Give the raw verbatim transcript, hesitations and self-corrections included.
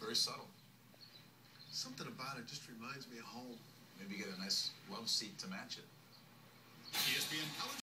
very subtle. Something about it just reminds me of home. Maybe get a nice love seat to match it. E S P N College